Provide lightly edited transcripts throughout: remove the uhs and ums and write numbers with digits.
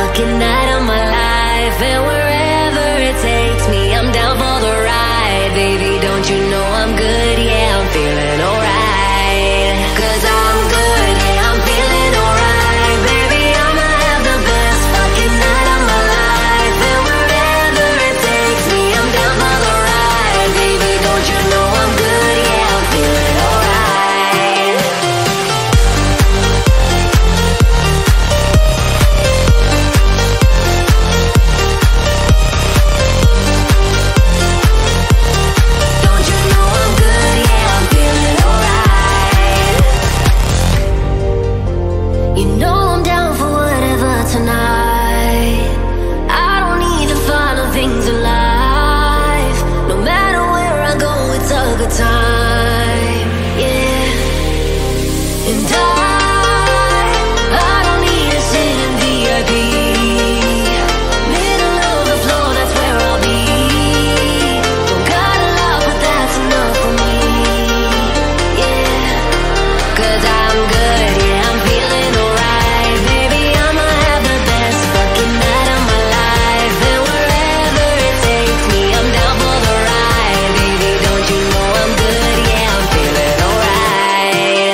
fucking night of my life. And wherever it takes me, I'm down for the ride. Baby, don't you know I'm good? Yeah, I'm feeling alright. 'Cause I'm good, yeah, I'm feeling alright. Baby, I'ma have the best fucking night of my life. And wherever it takes me, I'm down for the ride. Baby, don't you know I'm good? Yeah, I'm feeling alright. Don't you know I'm good? Yeah, I'm feeling alright. You know I'm down for whatever tonight. I don't need the final things in life. No matter where I go, it's a good time. Yeah. And I don't need to sit in VIP. Middle of the floor, that's where I'll be. Don't got a lot, but that's enough for me. Yeah. 'Cause I'm good, yeah, I'm feeling alright. Baby, I'ma have the best fucking night of my life. And wherever it takes me, I'm down for the ride. Baby, don't you know I'm good? Yeah, I'm feeling alright.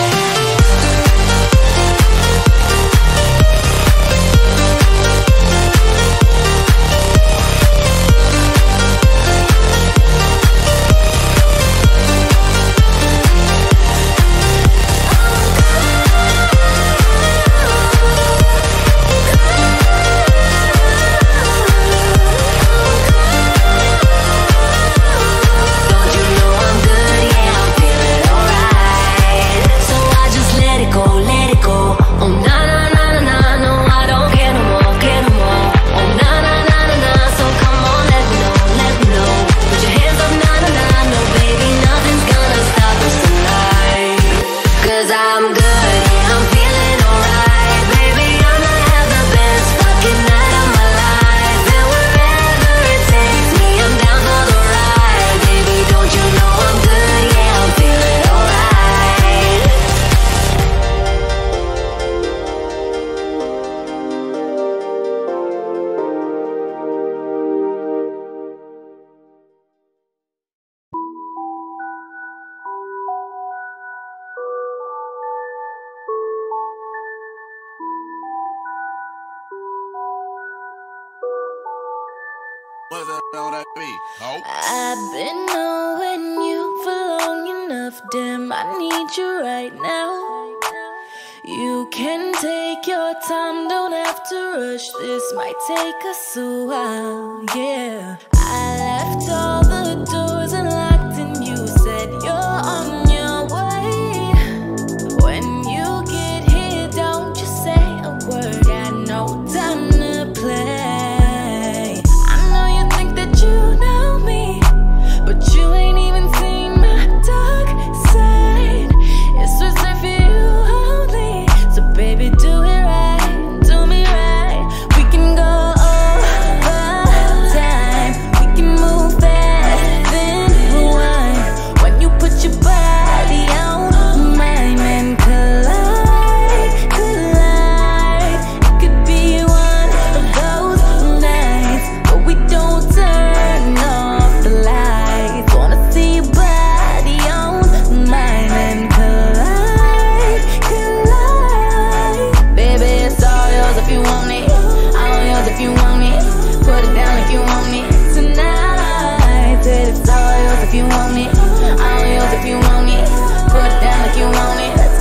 Don't you know I'm good? Yeah, I'm feeling alright. So I just let it go, let it go. Oh na na na na na, no, I don't care no more, care no more. Oh na na na na na, so come on, let me know, let me know. Put your hands up, na na na, no baby, nothing's gonna stop us tonight. 'Cause I'm good, yeah, I'm feeling alright. Baby, I'ma have the best fucking night of my life. And wherever it takes me, I'm down for the ride. Baby, don't you know I'm good? Yeah, I'm feeling alright. What's up on that beat? Oh. I've been knowing you for long enough, damn, I need you right now. You can take your time, don't have to rush, this might take us a while, yeah. I left all the doors unlocked and you said you're on your way. When you get here, don't just say a word, got no time to play. I know you think that you know me, but you ain't even seen my dark side. It's reserved for you only, so baby, do it right, do me right. We can go overtime, we can move fast, then rewind. When you put your body on mine and collide, collide. It could be one of those nights, but we don't turn off the lights. Wanna see your body on mine and collide, collide. Baby, it's all yours if you want it, all yours if you want it. Put it down if you want it tonight. Said it's all yours if you want it, all yours if you want it. Put it down if you want it, let's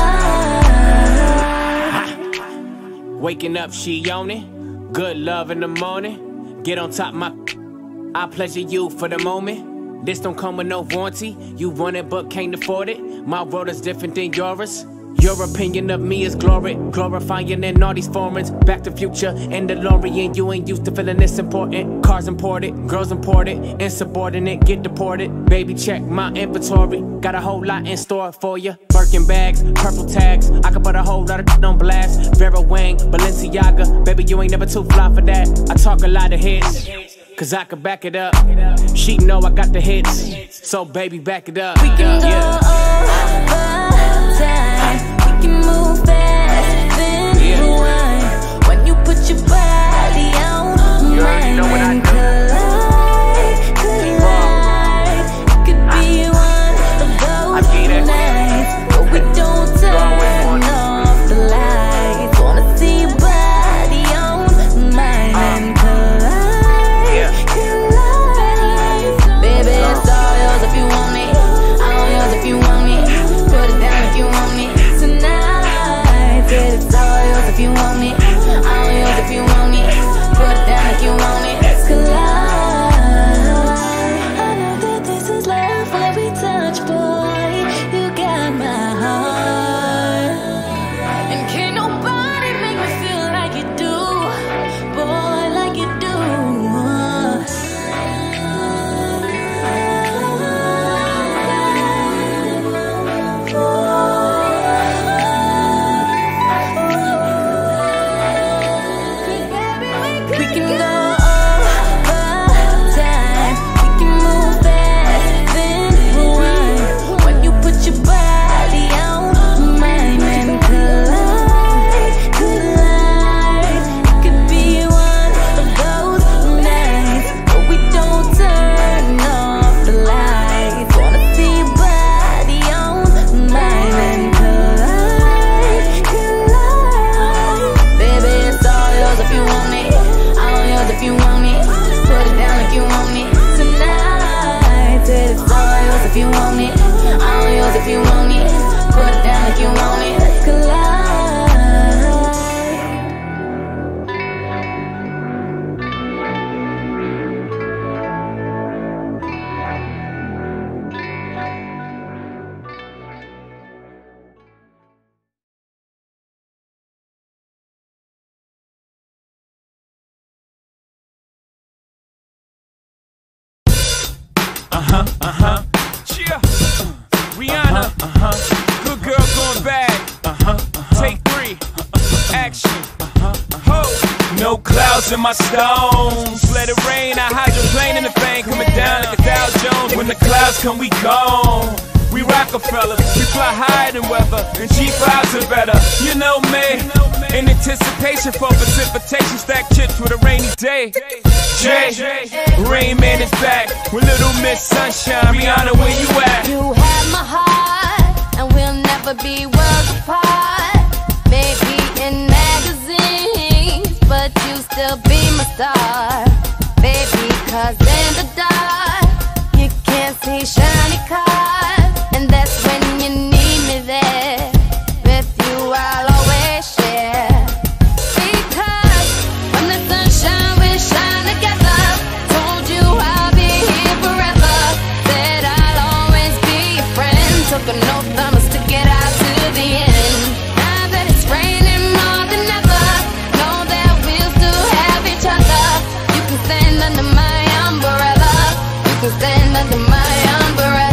collide. Waking up, she on it. Good love in the morning. Get on top my. I pleasure you for the moment. This don't come with no warranty. You want it but can't afford it. My world is different than yours. Your opinion of me is glory, glorifying in all these foreigns. Back to Future and DeLorean. You ain't used to feeling this important. Cars imported, girls imported, insubordinate, get deported. Baby, check my inventory. Got a whole lot in store for you. Birkin bags, purple tags. I could put a whole lot of on blast. Vera Wang, Balenciaga. Baby, you ain't never too fly for that. I talk a lot of hits, 'cause I can back it up. She know I got the hits, so baby, back it up. We can go overtime, we can move fast, then rewind. When you put your Yeah. Rihanna. Good girl going bad. Take 3. Action. Ho. No clouds in my stones. Let it rain. I hydroplane in the vein, coming down like a Dow Jones. When the clouds come, we gone. We Rockefellers, we fly higher than weather, and G5s are better. You know me, in anticipation for precipitation, stack chips with a rainy day. Jay, Rain Man is back with Little Miss Sunshine. Rihanna, where you at? You have my heart, and we'll never be worlds apart. Maybe in magazines, but you still be my star. Baby, 'cause in the dark, you can't see shiny cars. And that's when you need me there. With you I'll always share. Because when the sunshine we shine together. Told you I'll be here forever. Said I'll always be your friend. Took an oath I'ma stick it out to the end. Now that it's raining more than ever, know that we'll still have each other. You can stand under my umbrella. You can stand under my umbrella.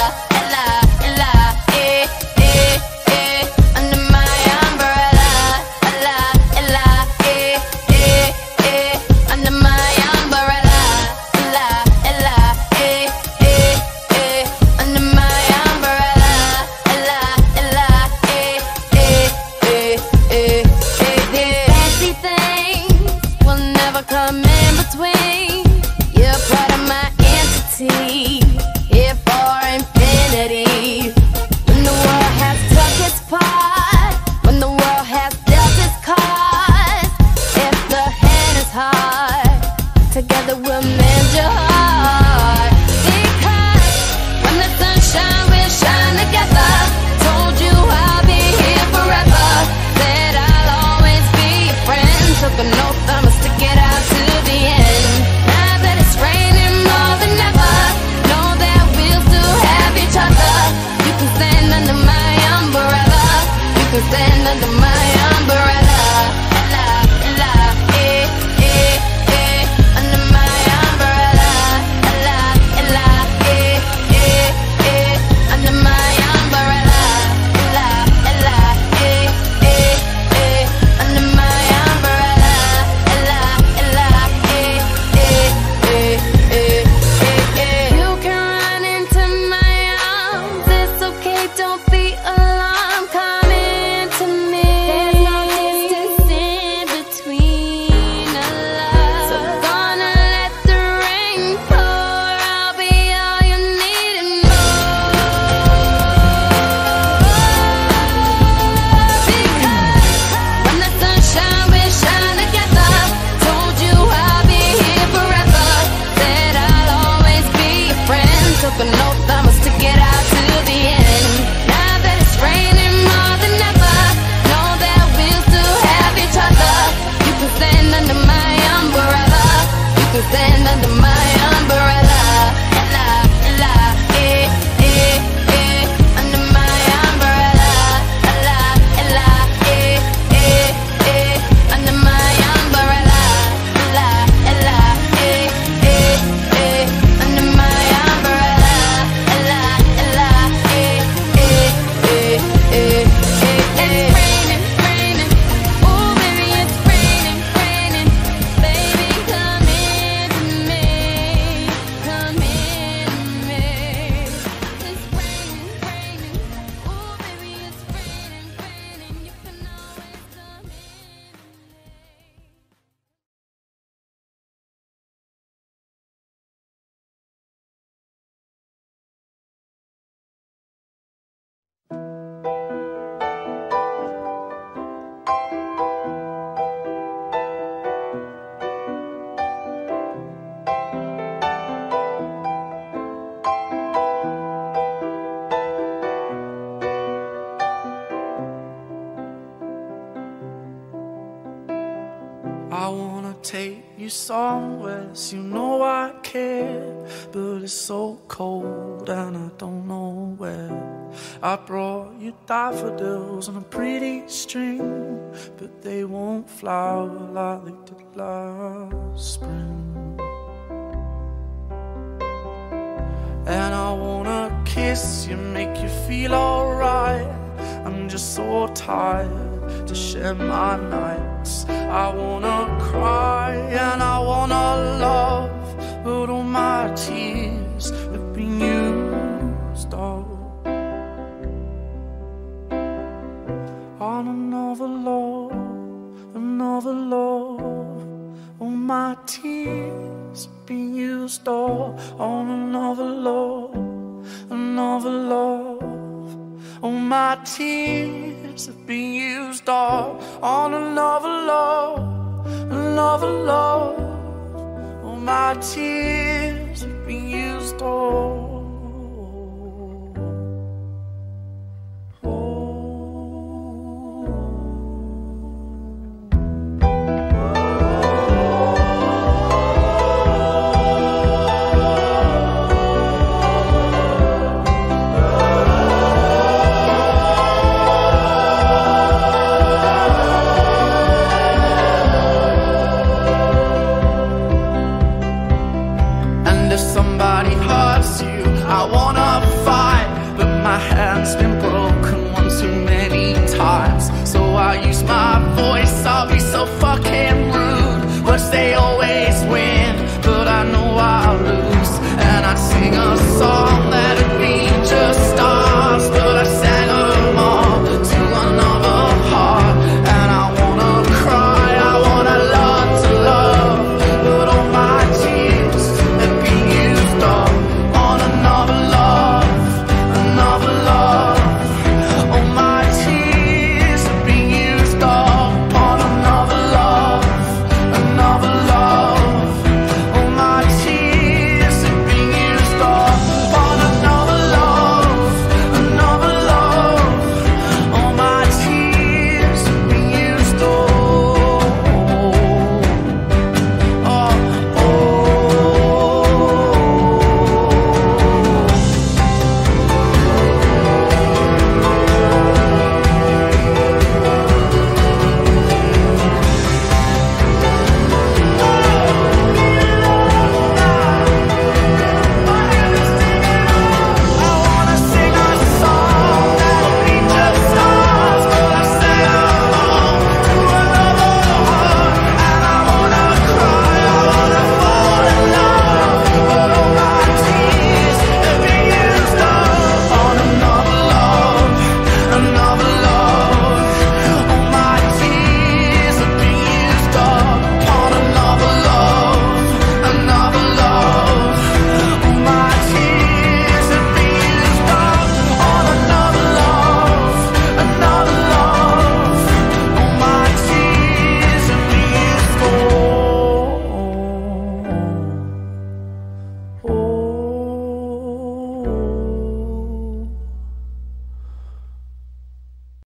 Together we'll mend your heart. Because when the sunshine will shine together. Told you I'll be here forever. Said I'll always be your friend. Took an oath I'ma stick it out to the end. Now that it's raining more than ever, know that we'll still have each other. You can stand under my umbrella. You can stand under my umbrella. Stand under my umbrella. Under my umbrella. Under my umbrella. Under my umbrella. It's raining, raining. Ooh, baby, it's raining, raining. Baby, come in to me. Come in to me. It's raining, raining. Ooh, baby, it's raining, raining. You can always come in to me. I wanna take you somewhere, so you know I care. But it's so cold and I don't know where. I brought you daffodils on a pretty string, but they won't flower like they did last spring. And I wanna kiss you, make you feel alright. I'm just so tired to share my nights. I wanna cry and I wanna love, but all my tears have been used up on another love, another love. All my tears have been used up on another love, another love. All my tears have been used up on another love, another love. All my tears have been used up.